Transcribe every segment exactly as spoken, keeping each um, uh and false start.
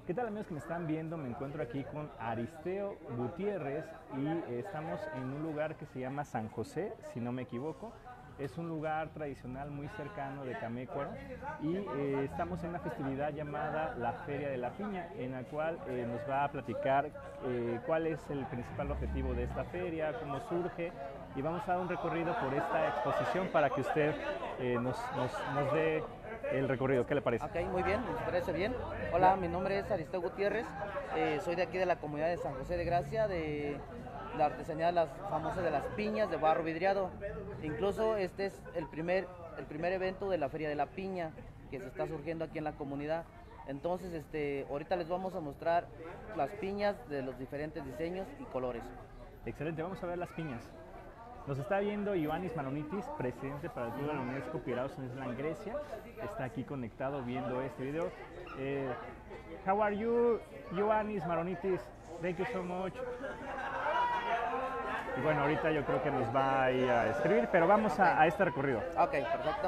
¿Qué tal, amigos que me están viendo? Me encuentro aquí con Aristeo Gutiérrez y eh, estamos en un lugar que se llama San José, si no me equivoco. Es un lugar tradicional muy cercano de Camécuaro y eh, estamos en una festividad llamada la Feria de la Piña, en la cual eh, nos va a platicar eh, cuál es el principal objetivo de esta feria, cómo surge, y vamos a dar un recorrido por esta exposición para que usted eh, nos, nos, nos dé el recorrido. ¿Qué le parece? Ok, muy bien, me parece bien. Hola, mi nombre es Aristeo Gutiérrez, eh, soy de aquí de la comunidad de San José de Gracia, de la artesanía de las famosas de las piñas de barro vidriado. Incluso este es el primer, el primer evento de la Feria de la Piña que se está surgiendo aquí en la comunidad. Entonces, este, ahorita les vamos a mostrar las piñas de los diferentes diseños y colores. Excelente, vamos a ver las piñas. Nos está viendo Ioannis Maronitis, presidente para el Club de la UNESCO Piraeus en Island, Grecia. Está aquí conectado viendo este video. Eh, how are you, Ioannis Maronitis? Thank you so much. Y bueno, ahorita yo creo que nos va a ir a escribir, pero vamos a, a este recorrido. Ok, perfecto.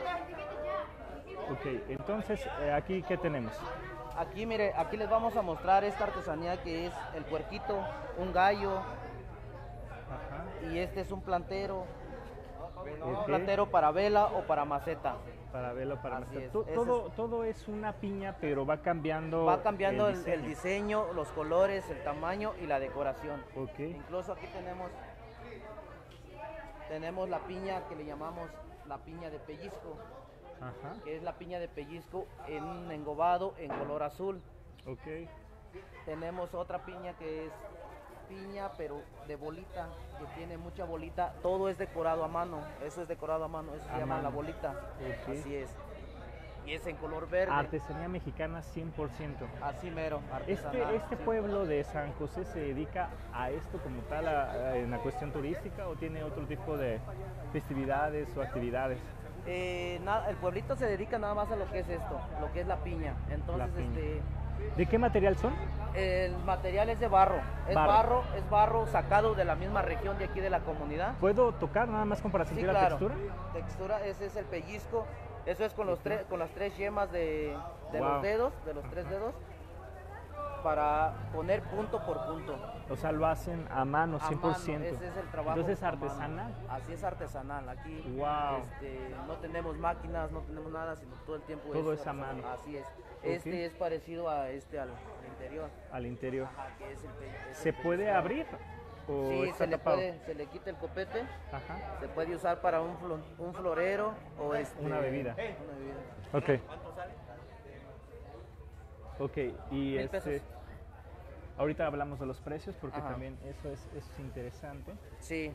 Ok, entonces, eh, aquí, ¿qué tenemos? Aquí, mire, aquí les vamos a mostrar esta artesanía que es el puerquito, un gallo. Ajá. Y este es un plantero, okay. Un plantero para vela o para maceta. Para vela o para Así maceta. es. Todo, todo, es, todo es una piña, pero va cambiando. Va cambiando el diseño. el el diseño, los colores, el tamaño y la decoración. Okay. Incluso aquí tenemos, tenemos la piña que le llamamos la piña de pellizco. Ajá. Que es la piña de pellizco en un engobado en color azul. Okay. Tenemos otra piña que es piña pero de bolita, que tiene mucha bolita, todo es decorado a mano, eso es decorado a mano, eso se a llama mano. La bolita. Okay. Así es. Y es en color verde. Artesanía mexicana cien por ciento. Así mero. Este, este pueblo de San José se dedica a esto como tal, a, a, en la cuestión turística, o tiene otro tipo de festividades o actividades. Eh, nada, el pueblito se dedica nada más a lo que es esto, lo que es la piña. Entonces, la piña. Este, ¿de qué material son? El material es de barro. Es barro. barro, es barro sacado de la misma región de aquí de la comunidad. ¿Puedo tocar nada más como para sentir sí, claro. la textura? Textura, ese es el pellizco. Eso es con los tres, con las tres yemas de, de wow. los dedos, de los tres dedos, para poner punto por punto. O sea, lo hacen a mano, cien por ciento. A mano, ese es el trabajo. Entonces es artesanal. Así es artesanal. Aquí wow. este, no tenemos máquinas, no tenemos nada, sino todo el tiempo todo es, es a mano. Así es. Okay. Este es parecido a este al, al interior. Al interior. Ajá, que es el, es ¿Se el puede abrir? ¿O sí, está se le, tapado? puede, se le quita el copete. Ajá. Se puede usar para un, flo, un florero o este, una bebida. Una bebida. Ok. ¿Cuánto sale? Ok, y este, ahorita hablamos de los precios porque Ajá. también eso es, eso es interesante. Sí.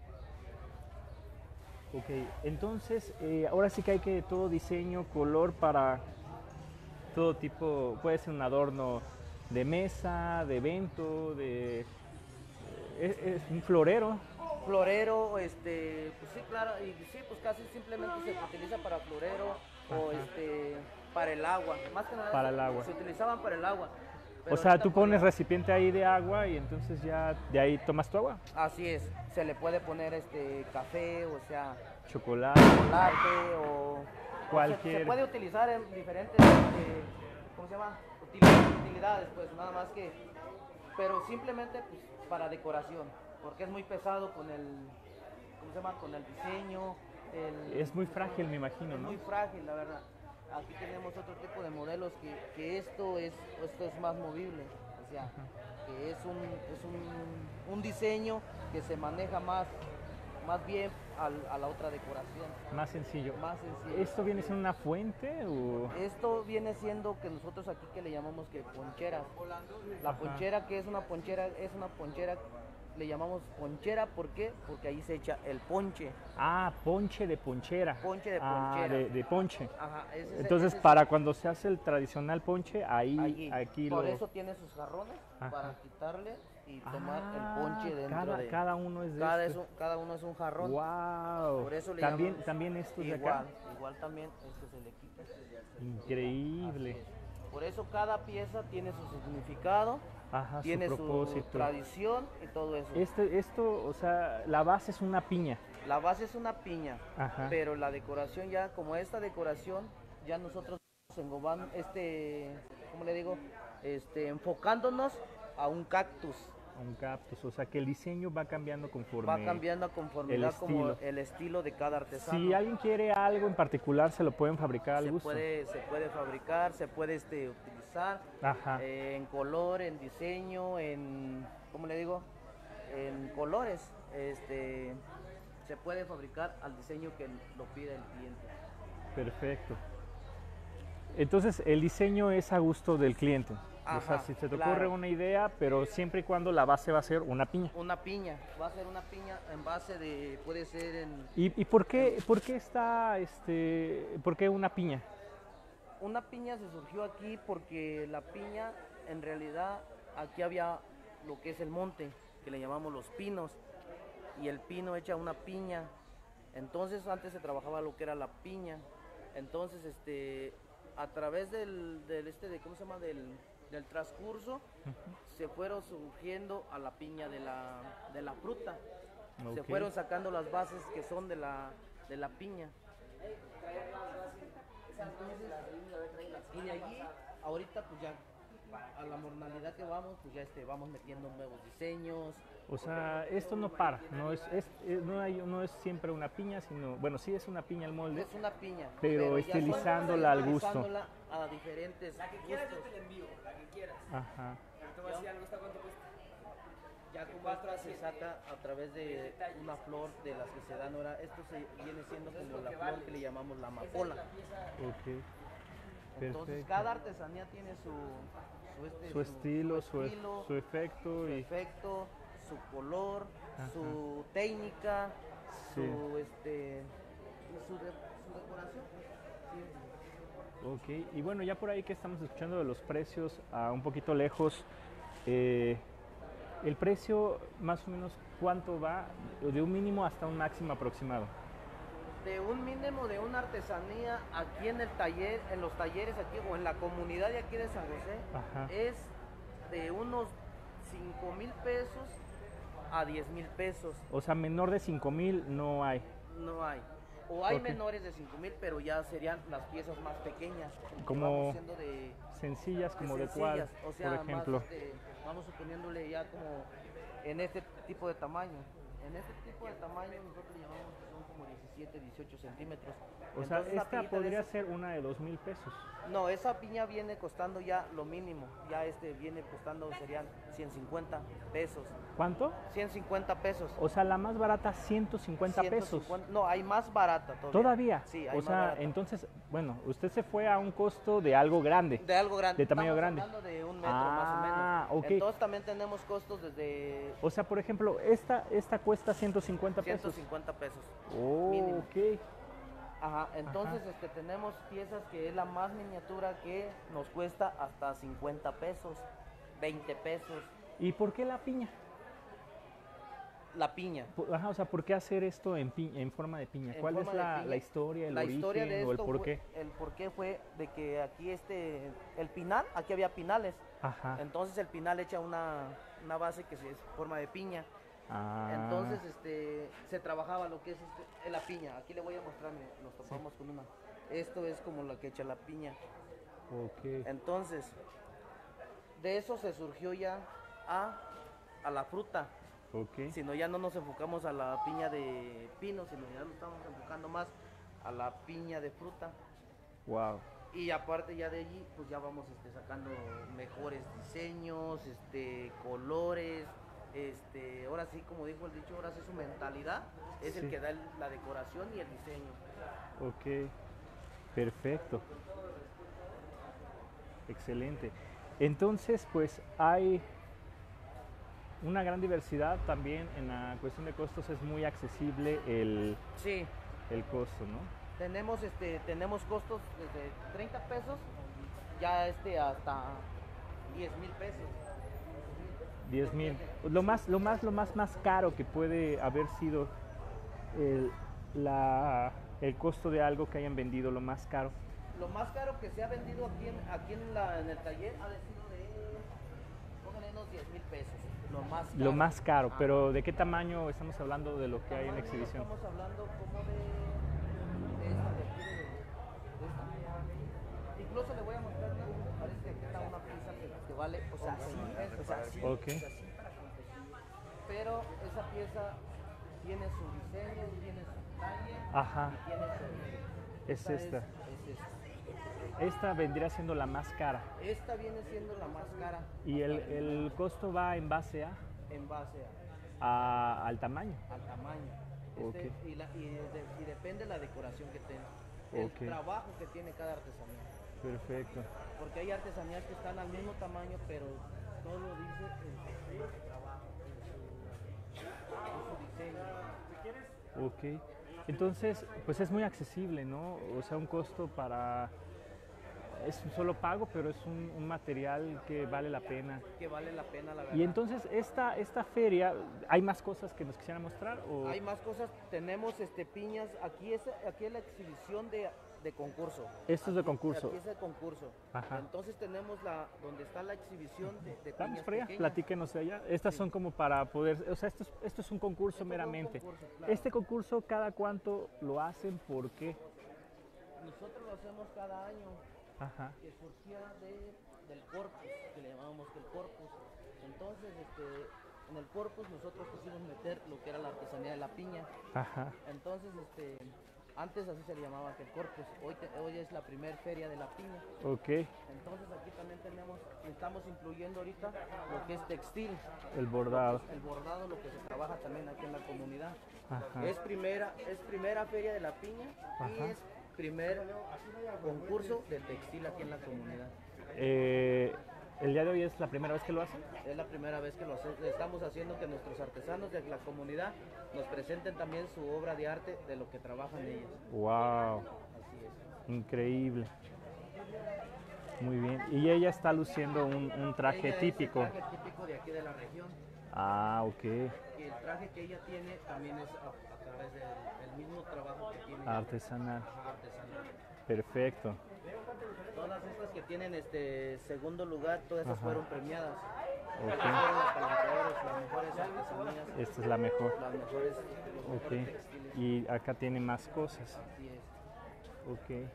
Ok, entonces eh, ahora sí que hay que todo diseño, color para todo tipo, puede ser un adorno de mesa, de evento, de... Es, es un florero. Florero, este, pues sí, claro, y sí, pues casi simplemente se utiliza para florero. Ajá. O este, para el agua, más que nada para se, el agua. se utilizaban para el agua. O sea, tú pones recipiente ahí de agua y entonces ya de ahí tomas tu agua. Así es, se le puede poner este café, o sea, chocolate, chocolate o cualquier. Se, se puede utilizar en diferentes, este, ¿cómo se llama? Utilidades, pues nada más que, pero simplemente pues para decoración, porque es muy pesado con el, ¿cómo se llama? Con el diseño. El, es muy frágil, me imagino, es ¿no? Muy frágil, la verdad. Aquí tenemos otro tipo de modelos que, que esto es esto es más movible, o sea, Ajá. que es un es un, un diseño que se maneja más más bien al, a la otra decoración. Más sencillo. Más sencillo. ¿Esto viene siendo una fuente o...? Esto viene siendo que nosotros aquí que le llamamos que poncheras. La Ajá. ponchera que es una ponchera es una ponchera le llamamos ponchera, ¿por qué? Porque ahí se echa el ponche. Ah, ponche de ponchera. Ponche de ah, ponchera. De, de ponche. Ajá, ese, Entonces, ese, para cuando se hace el tradicional ponche, ahí, Allí. aquí Por lo... eso tiene sus jarrones Ajá. para quitarle y tomar ah, el ponche dentro cada, de... Cada uno es de cada, esto. es un, cada uno es un jarrón. ¡Wow! Por eso le ¿También, llamamos, ¿También estos de igual, acá? Igual también, esto se le quita. Increíble. Por eso cada pieza tiene su significado, Ajá, tiene su, su tradición y todo eso. Este, esto, o sea, la base es una piña. La base es una piña, Ajá. pero la decoración ya, como esta decoración, ya nosotros Engoban, este, ¿cómo le digo? Este, enfocándonos a un cactus. Un cactus, o sea que el diseño va cambiando conforme Va cambiando conforme el da como estilo. el estilo de cada artesano. Si alguien quiere algo en particular, se lo pueden fabricar al se gusto. puede, se puede fabricar, se puede este, utilizar Ajá. eh, en color, en diseño, en, ¿cómo le digo? En colores. Este, se puede fabricar al diseño que lo pide el cliente. Perfecto. Entonces el diseño es a gusto del cliente. Ajá, o sea, si se te claro. ocurre una idea, pero siempre y cuando la base va a ser una piña. Una piña, va a ser una piña en base de, puede ser en... ¿Y, y por qué, por qué está, este, por qué una piña? Una piña se surgió aquí porque la piña, en realidad, aquí había lo que es el monte, que le llamamos los pinos, y el pino echa una piña. Entonces antes se trabajaba lo que era la piña. Entonces, este, a través del, del este, de, ¿cómo se llama? Del, del transcurso, uh-huh. se fueron surgiendo a la piña de la, de la fruta. Okay. Se fueron sacando las bases que son de la, de la piña. Entonces, y de allí, ahorita pues ya, a la modernidad que vamos, pues ya este, vamos metiendo nuevos diseños. O sea, esto no para, no es, es, es, no, hay, no es siempre una piña, sino, bueno, sí es una piña el molde. Es una piña. Pero, pero estilizándola al gusto. A diferentes la que gustos. quieras yo te la envío, la que quieras. Ajá. Pero te voy a decir algo, ¿esta cuánto cuesta? Ya como esta se saca a través de una flor de las que se dan ahora. Esto se viene siendo como la flor que le llamamos la amapola. Ok. Entonces Perfecto. cada artesanía tiene su, su, este, su, su estilo, su, estilo, su efecto, su, y... efecto, su color, Ajá. su técnica, sí. su, este, su, de, su decoración. Sí. Ok, y bueno, ya por ahí que estamos escuchando de los precios a un poquito lejos, eh, el precio más o menos cuánto va, de un mínimo hasta un máximo aproximado. De un mínimo de una artesanía aquí en el taller, en los talleres aquí o en la comunidad de aquí de San José, Ajá. es de unos cinco mil pesos a diez mil pesos. O sea, menor de cinco mil no hay. No hay. O hay okay. menores de cinco mil, pero ya serían las piezas más pequeñas. Como de, sencillas, como de, de cuál, o sea, por ejemplo. Más, este, vamos suponiéndole ya como en este tipo de tamaño. En este tipo de tamaño nosotros le llamamos que son como diecisiete, dieciocho centímetros. O Entonces, sea, esta podría ese, ser una de dos mil pesos. No, esa piña viene costando ya lo mínimo. Ya este viene costando, serían ciento cincuenta pesos. ¿Cuánto? ciento cincuenta pesos. O sea, la más barata, ciento cincuenta pesos. No, hay más barata todavía. ¿Todavía? Sí, hay o sea, más barata. entonces, bueno, usted se fue a un costo de algo grande. De algo grande. De tamaño Estamos grande. hablando de un metro ah, más o menos. Ok. Entonces también tenemos costos desde... O sea, por ejemplo, esta, esta cuesta ciento cincuenta pesos. ciento cincuenta pesos. Oh, mínimo. ok. Ajá, entonces Ajá. Este, tenemos piezas que es la más miniatura que nos cuesta hasta cincuenta pesos, veinte pesos. ¿Y por qué la piña? La piña. Ajá, o sea, ¿por qué hacer esto en, pi en forma de piña? En ¿Cuál es la, la historia, el la origen historia de o el esto por qué? Fue, el por qué fue de que aquí este, el pinal, aquí había pinales. Ajá. Entonces el pinal echa una, una base que es forma de piña. Ah. Entonces este, se trabajaba lo que es este, la piña. Aquí le voy a mostrar, nos topamos sí. con una. Esto es como la que echa la piña. Okay. Entonces, de eso se surgió ya a, a la fruta. Okay. Sino ya no nos enfocamos a la piña de pino, sino ya nos estamos enfocando más a la piña de fruta. Wow. Y aparte ya de allí, pues ya vamos este, sacando mejores diseños, este, colores. Este, ahora sí, como dijo el dicho, ahora sí su mentalidad es sí. el que da el, la decoración y el diseño. Ok, perfecto. Excelente. Entonces, pues hay una gran diversidad también en la cuestión de costos, es muy accesible el, sí. el costo, ¿no? Tenemos, este, tenemos costos desde treinta pesos ya este, hasta diez mil pesos. diez mil. Lo más, lo más, lo más, más caro que puede haber sido el, la, el costo de algo que hayan vendido, lo más caro. Lo más caro que se ha vendido aquí en, aquí en, la, en el taller ha sido de, pónganle unos diez mil pesos. Lo más caro. Lo más caro, ah, pero ¿de qué tamaño estamos hablando de lo que hay en la exhibición? Estamos hablando como de, de esta, de aquí, de, de esta. Incluso pieza que, que vale, o sea, seis mil pesos, o sea, así, Ok. o sea, así para competir. Pero esa pieza tiene su diseño, tiene su talle Ajá, y tiene su origen. es esta. Es, es esta. Esta vendría siendo la más cara. Esta viene siendo la más cara. Y el, hasta el costo va en base a, en base a, a- al tamaño. al tamaño. Este, Ok. y, la- y de- y depende de la decoración que tenga. El Ok. trabajo que tiene cada artesanía. Perfecto. Porque hay artesanías que están al mismo tamaño, pero todo dice en su trabajo, en su, en su diseño. Ok. Entonces, pues es muy accesible, ¿no? O sea, un costo para... Es un solo pago, pero es un, un material que vale la pena. Que vale la pena, la verdad. Y entonces, esta, esta feria, ¿hay más cosas que nos quisieran mostrar? O... Hay más cosas, tenemos este piñas, aquí es, aquí es la exhibición de, de concurso. Esto es de Aquí- concurso. Aquí es el concurso. Ajá. Entonces tenemos la, donde está la exhibición de, de Vamos piñas para allá, pequeñas. platíquenos de allá. Estas son como para poder, o sea, esto es, esto es un concurso Esto es un meramente. concurso, claro. Este concurso, ¿cada cuánto lo hacen? ¿Por qué? Nosotros lo hacemos cada año, Ajá, que surgía de, del corpus, que le llamábamos que el corpus. Entonces, este, en el corpus nosotros quisimos meter lo que era la artesanía de la piña. ajá, Entonces, este, antes así se le llamaba que el corpus. Hoy, te- hoy es la primer feria de la piña. ok, Entonces aquí también tenemos, estamos incluyendo ahorita lo que es textil, el bordado. el bordado, lo que se trabaja también aquí en la comunidad. Ajá. Es primera, es primera feria de la piña y Ajá. es primer concurso de textil aquí en la comunidad. Eh, el día de hoy es la primera vez que lo hacen. Es la primera vez que lo hace- estamos haciendo que nuestros artesanos de la comunidad nos presenten también su obra de arte de lo que trabajan ellos. Wow, Así es. increíble. Muy bien. Y ella está luciendo un, un traje Ella es el típico. traje típico de aquí de la región. Ah, ok. Y el traje que ella tiene también es a, a través del, del mismo trabajo que tiene Artesanal. Ajá, artesanal. Perfecto. Todas estas que tienen este segundo lugar, todas esas Ajá. fueron premiadas. Ok. Estas fueron las palancadoras, las mejores artesanías, Esta es la mejor. las mejores, los mejores Ok. textiles. Y acá tiene más cosas. Así es. Ok.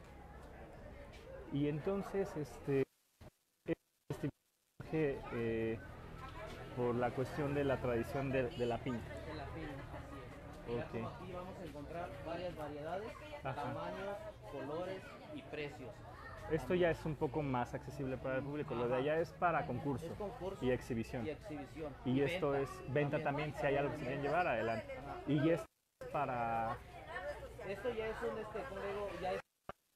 Y entonces, este, este viaje, eh, por la cuestión de la tradición de, de la piña. En la piña, así es. Ya Ok. como aquí vamos a encontrar varias variedades, Ajá. tamaños, colores y precios. Esto ya es un poco más accesible para el público. Lo de allá es para concurso, Es concurso y exhibición. y exhibición. Y esto es venta también, si hay algo que se quieren llevar, adelante. Y esto es para... Esto ya es un, este, como le digo, ya es...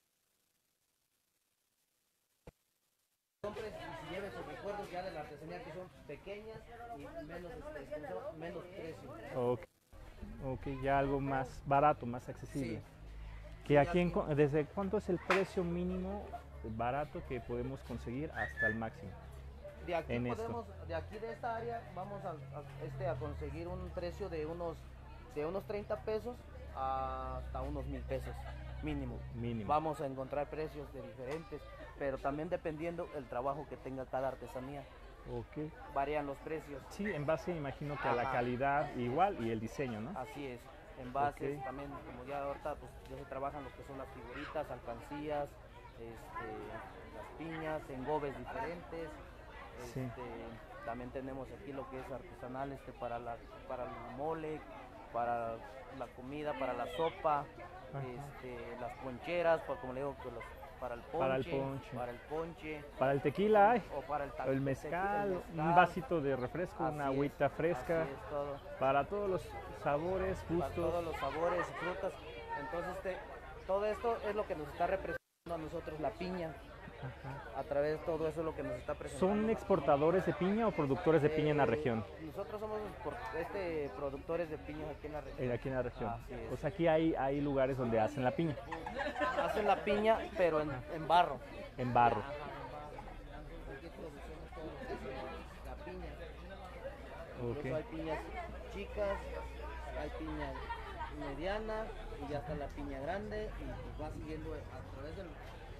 Compres y si lleven sus recuerdos ya de la artesanía que son pequeñas y menos, este, ¿cómo se llama? Menos precio. Ok, ok, ya algo más barato, más accesible. Sí. Que Sí, aquí, en aquí- co- ¿desde cuánto es el precio mínimo barato que podemos conseguir hasta el máximo? De aquí En esto. podemos, de aquí de esta área vamos a, a- este, a conseguir un precio de unos, de unos treinta pesos hasta unos mil pesos mínimo. Mínimo. Vamos a encontrar precios de diferentes, pero también dependiendo el trabajo que tenga cada artesanía, Ok. varían los precios. Sí, en base imagino que a la Ajá. calidad igual y el diseño, ¿no? Así es, en bases Ok. también, como ya ahorita pues ya se trabajan lo que son las figuritas, alcancías, este, las piñas, engobes diferentes. Sí. Este, también tenemos aquí lo que es artesanal este, para, la, para el mole, para la comida, para la sopa, Ajá. este, las poncheras, por, como le digo, que los- para el ponche, Para el ponche. para el ponche, Para el tequila hay, o para el, ta- el el mezcal, tequi- el un mezcal. vasito de refresco, una Así es, agüita fresca, así es todo. para todos los sabores, Para gustos. todos los sabores y frutas. Entonces, este, todo esto es lo que nos está representando a nosotros la piña. Ajá. A través de todo eso es lo que nos está presentando. ¿Son exportadores de piña o productores de piña en la Eh, región? Nosotros somos export- este, productores de piñas aquí en la región. Eh, aquí en la región. Así es. O sea, aquí hay, hay lugares donde hacen la piña, Hacen la piña, pero en, en barro. en barro. Ajá, en barro. Aquí producimos todo lo que es la piña. Ok. Incluso hay piñas chicas, hay piña mediana y ya está la piña grande y pues va siguiendo a través del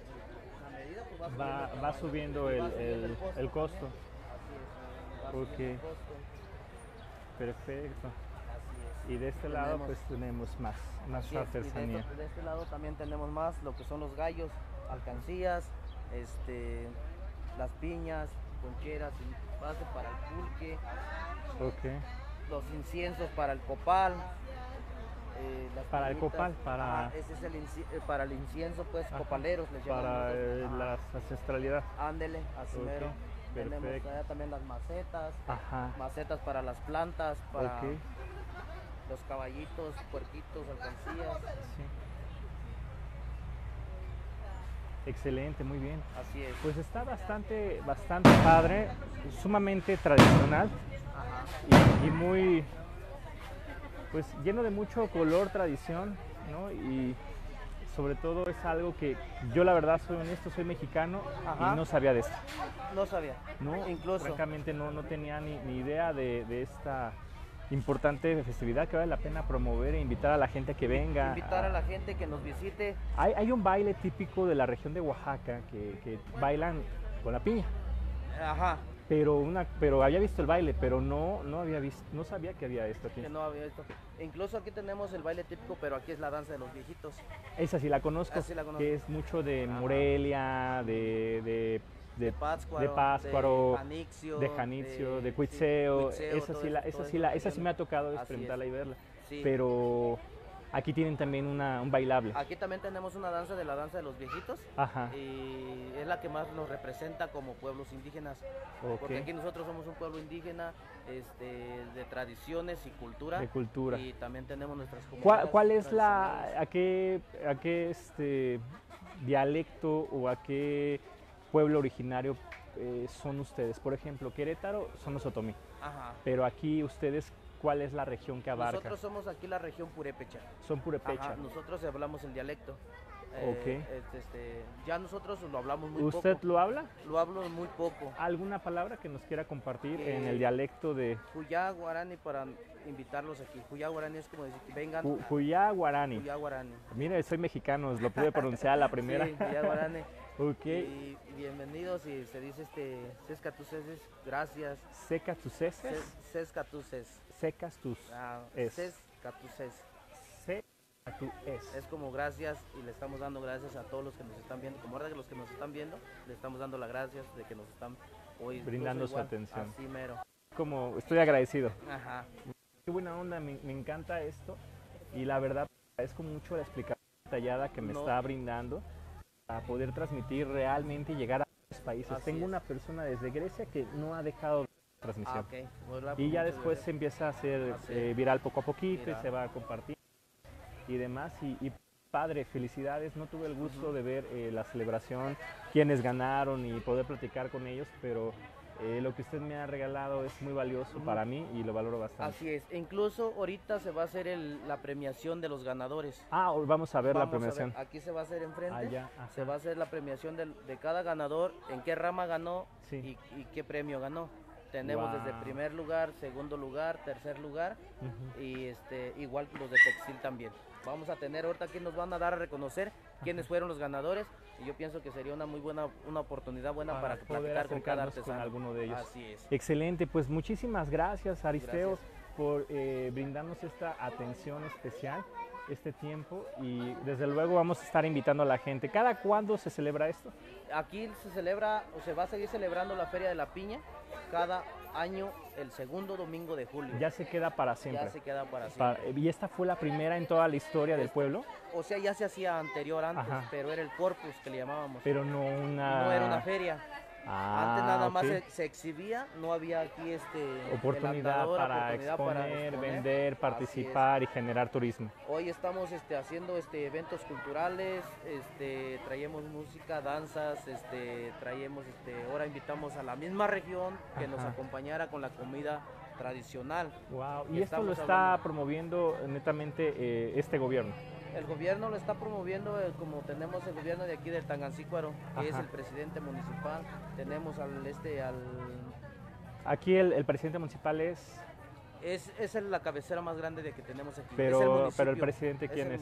la medida pues va subiendo, Va, el va tamaño. subiendo Y el, va subiendo el- costo el costo. también. Así es, va Ok. subiendo el costo. Perfecto. Así es. Y de este lado Tenemos- pues tenemos más, más Así es, y de, artesanía. esto- de este lado también tenemos más lo que son los gallos, alcancías, este, las piñas, concheras, base para el pulque, Ok. los inciensos para el copal. Eh, las Para el piñitas. copal, para- Ajá, ese es el inci- eh, para el incienso, pues Ajá. copaleros les llamamos Para nosotros. eh, Ajá. las ancestralidad. Ándele, así Ok, mero. Tenemos perfecto. allá también las macetas, Ajá. macetas para las plantas, para Ok. los caballitos, puerquitos, alcancías. Sí. Excelente, muy bien. Así es. Pues está bastante, bastante padre, sumamente tradicional Ajá. y, y muy, pues lleno de mucho color, tradición, ¿no? Y sobre todo es algo que yo la verdad soy honesto, soy mexicano Ajá. y no sabía de esto, No sabía. ¿no? Incluso. Francamente no, no tenía ni, ni idea de, de esta importante festividad que vale la pena promover e invitar a la gente a que venga. Invitar a la gente que nos visite. Hay, hay un baile típico de la región de Oaxaca que, que bailan con la piña. Ajá. Pero una, pero había visto el baile, pero no, no había visto, no sabía que había esto aquí. Que no había visto. Incluso aquí tenemos el baile típico, pero aquí es la danza de los viejitos. Esa sí la conozco, Ah, sí la conozco. que es mucho de Ajá. Morelia, de, de, de, De Pátzcuaro, de Pátzcuaro, de Janixio, de Janitzio, de, de- Cuitzeo. sí, Cuitzeo, esa todo sí, la, eso, esa todo sí, eso la, que esa sí tiene. me ha tocado Así experimentarla es. y verla. Sí. Pero aquí tienen también una, un bailable. Aquí también tenemos una danza de la danza de los viejitos. Ajá. Y es la que más nos representa como pueblos indígenas. Ok. Porque aquí nosotros somos un pueblo indígena este, de tradiciones y cultura. De cultura. Y también tenemos nuestras ¿Cuál, comunidades cuál es la, tradicionales. a qué, a qué este dialecto o a qué pueblo originario eh, son ustedes? Por ejemplo, Querétaro son los otomí, Ajá. pero aquí ustedes, ¿cuál es la región que abarca? Nosotros somos aquí la región purépecha. Son purépecha. Ajá, nosotros hablamos el dialecto. Ok. Eh, este, este, ya nosotros lo hablamos muy ¿Usted poco. lo habla? Lo hablo muy poco. ¿Alguna palabra que nos quiera compartir Eh, en el dialecto de Cuyá Guarani para invitarlos aquí. Cuyá Guarani es como decir que vengan. Cu- Cuyá Guarani? Cuyá Guarani. Mire, soy mexicano, lo pude pronunciar a la primera. Sí, Cuyá Guarani. Ok. Y bienvenidos y se dice este Sesca tus heces, gracias. ¿Seca tus heces? Ses- Sesca tus heces. Secas tus Ah, es. Sesca tus heces. Seca tu es. Es como gracias y le estamos dando gracias a todos los que nos están viendo. Como ahora que los que nos están viendo, le estamos dando las gracias de que nos están hoy Brindando incluso su igual, atención. Así mero. Como estoy agradecido. Ajá. Qué buena onda, me, me encanta esto y la verdad agradezco mucho la explicación detallada que me No. está brindando para poder transmitir realmente y llegar a otros países. Así Tengo es. una persona desde Grecia que no ha dejado la transmisión. Ah, ok. Bueno, Y ya muchas después se gracias. empieza a hacer Así eh, es. viral poco a poquito Viral. y se va a compartir y demás. Y, y padre, felicidades. No tuve el gusto Ujú. de ver eh, la celebración, quienes ganaron y poder platicar con ellos, pero eh, lo que usted me ha regalado es muy valioso Ujú. para mí y lo valoro bastante. Así es. E incluso ahorita se va a hacer el- la premiación de los ganadores. Ah, hoy vamos a ver Vamos la premiación. ver, aquí se va a hacer enfrente. Allá, ajá. Se va a hacer la premiación del- de, cada ganador, en qué rama ganó Sí. y, y qué premio ganó. Tenemos desde Wow. primer lugar, segundo lugar, tercer lugar Ujú. y este igual los de textil también. Vamos a tener ahorita aquí nos van a dar a reconocer quiénes fueron los ganadores y yo pienso que sería una muy buena una oportunidad buena para, Para poder platicar con cada acercarnos con artesano. alguno de ellos. Así es. Excelente, pues muchísimas gracias Aristeo Gracias. por eh, brindarnos esta atención especial, este tiempo y desde luego vamos a estar invitando a la gente. ¿Cada cuándo se celebra esto? Aquí se celebra o se va a seguir celebrando la Feria de la Piña cada año el segundo domingo de julio. Ya se queda para siempre. Ya se queda para Pa- siempre. y esta fue la primera en toda la historia del pueblo, O sea, ya se hacía anterior antes, Ajá. pero era el corpus que le llamábamos. pero no una... No era una feria. Ah, Antes nada más ok. se, se exhibía, no había aquí este Oportunidad el andador, para oportunidad exponer, para exponer. vender, Así participar y generar turismo. es. Hoy estamos este, haciendo este, eventos culturales, este, traemos música, danzas, este, traemos, este, ahora invitamos a la misma región que nos Ajá. acompañara con la comida tradicional. Wow. Y Y esto lo estamos está hablando- promoviendo netamente eh, este gobierno. El gobierno lo está promoviendo, eh, como tenemos el gobierno de aquí del Tangancícuaro, que es Ajá. el presidente municipal, tenemos al este al Aquí el, el presidente municipal es, es, es el- la cabecera más grande de que tenemos aquí. es el pero, pero el municipio. presidente Es ¿quién el- es?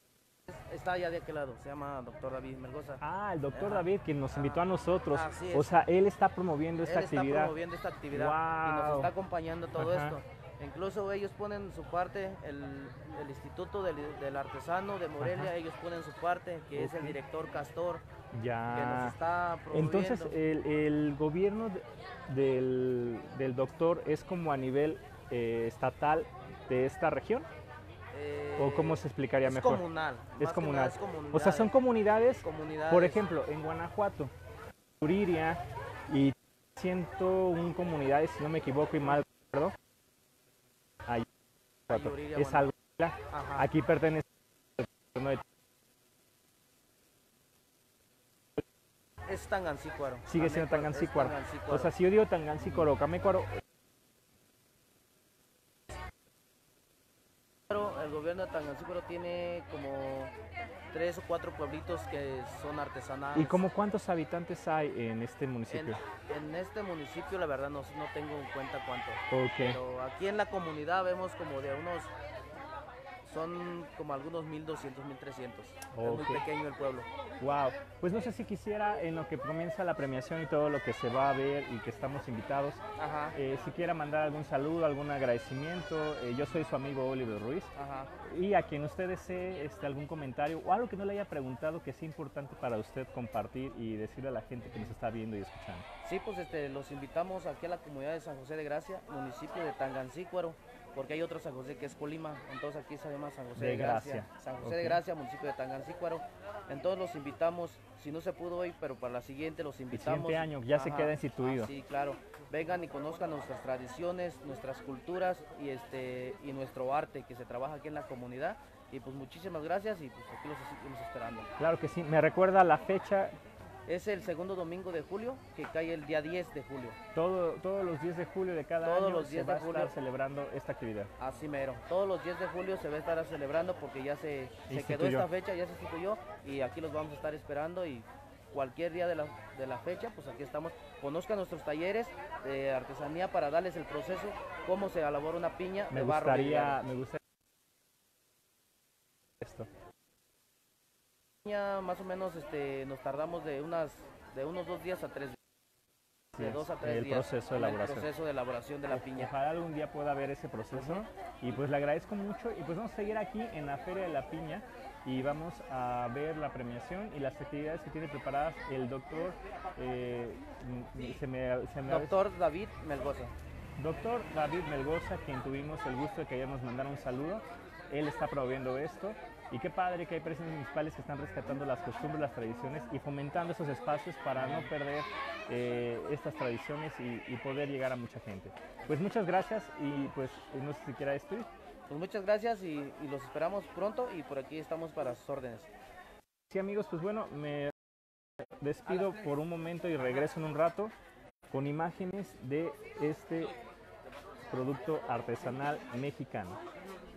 Está allá de aquel lado, se llama doctor David Melgoza. Ah, el doctor Ajá. David, quien nos invitó a nosotros. Así O es. sea, él está promoviendo Él esta está actividad. promoviendo esta actividad y nos Wow. está acompañando todo Ajá. esto. Incluso ellos ponen su parte, el, el Instituto del, del Artesano de Morelia, Ajá. ellos ponen su parte, que es el Ok. director Castor, que Ya. nos está promoviendo. Entonces, el, el gobierno de- del, del doctor es como a nivel eh, estatal de esta región, Eh, ¿o cómo se explicaría es mejor? Comunal, Es más que nada comunal. es comunidad. O sea, son comunidades, comunidades. por ejemplo, en Guanajuato, Uriria y ciento una comunidades, si no me equivoco y mal recuerdo, ahí, Ayuriria, es algo. Ajá. Aquí pertenece al gobierno de- Es Tangancícuaro. sigue siendo Tamécuaro, es Tangancícuaro. Tangancícuaro. O sea, si yo digo Tangancícuaro o Camécuaro, Pero el gobierno de Tangancícuaro tiene como tres o cuatro pueblitos que son artesanales. ¿y como cuántos habitantes hay en este En, municipio? en este municipio la verdad no, no tengo en cuenta cuánto. Ok. Pero aquí en la comunidad vemos como de unos, son como algunos mil doscientos, mil trescientos. Es Ok. muy pequeño el pueblo. Wow, pues no sé si quisiera en lo que comienza la premiación y todo lo que se va a ver y que estamos invitados, Ajá, eh, si quiera mandar algún saludo, algún agradecimiento. Eh, yo soy su amigo Oliver Ruiz ajá. y a quien usted desee este, algún comentario o algo que no le haya preguntado que sea importante para usted compartir y decirle a la gente que nos está viendo y escuchando. Sí, pues este, los invitamos aquí a la comunidad de San José de Gracia, municipio de Tangancícuaro, porque hay otro San José que es Colima, entonces aquí se llama San José de, De Gracia. Gracia. San José Ok. de Gracia, municipio de Tangancícuaro. Entonces los invitamos, si no se pudo hoy, pero para la siguiente los invitamos. siguiente año, ya se queda instituido. Ah, sí, claro. Vengan y conozcan nuestras tradiciones, nuestras culturas y este y nuestro arte que se trabaja aquí en la comunidad. Y pues muchísimas gracias y pues aquí los seguimos esperando. Claro que sí, me recuerda la fecha, Es el segundo domingo de julio, que cae el día diez de julio. todo, todos los días de julio de cada Todos año los se diez va a de julio. estar celebrando esta actividad. Así mero. Todos los diez de julio se va a estar celebrando porque ya se, se quedó Instituyó. esta fecha, ya se instituyó y aquí los vamos a estar esperando y cualquier día de la, de la fecha, pues aquí estamos. Conozcan nuestros talleres de artesanía para darles el proceso, cómo se elabora una piña Me de barro gustaría, vidriado. me gustaría esto. Piña, más o menos este, nos tardamos de, unas, de unos dos días a tres días. Así De es, dos a tres el días. proceso de en el elaboración. proceso de elaboración de la piña. Ojalá algún día pueda ver ese proceso y pues le agradezco mucho y pues vamos a seguir aquí en la Feria de la Piña y vamos a ver la premiación y las actividades que tiene preparadas el doctor eh, m- se me, se me Doctor David Melgoza. doctor David Melgoza, quien tuvimos el gusto de que ayer nos mandara un saludo. Él está promoviendo esto y qué padre que hay presidentes municipales que están rescatando las costumbres, las tradiciones y fomentando esos espacios para no perder eh, estas tradiciones y, y poder llegar a mucha gente. Pues muchas gracias y pues no sé si quiera despedir. Pues muchas gracias y, y los esperamos pronto y por aquí estamos para sus órdenes. Sí amigos, pues bueno, me despido por un momento y regreso en un rato con imágenes de este producto artesanal mexicano.